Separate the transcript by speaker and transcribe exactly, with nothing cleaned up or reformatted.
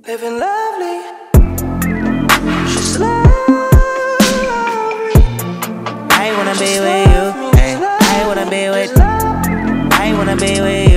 Speaker 1: living lovely. She's lovely.
Speaker 2: I wanna be with you. Ay, I wanna be with. I wanna be with you.